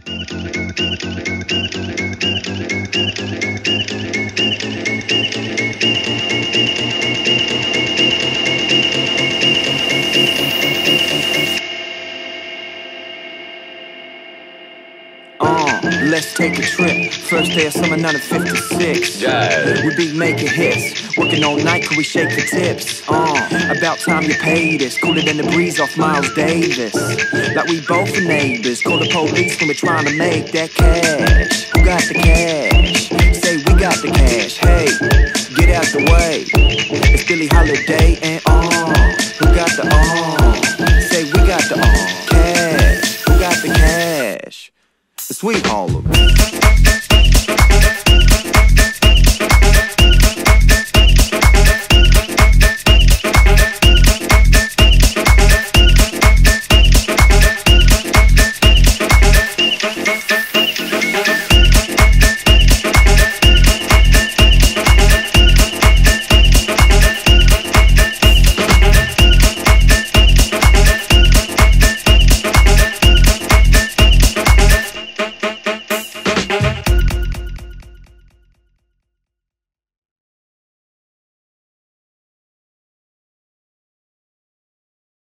Let's take a trip. First day of summer 1956. Yeah. We be making hits, working all night till we shake the tips. About time you paid us. Cooler than the breeze off Miles Davis. Like we both are neighbors. Call the police when we're trying to make that cash. Who got the cash? Say we got the cash. Hey, get out the way. It's Billie Holiday and who got the Say we got the cash. Who got the cash? Sweet Harlem.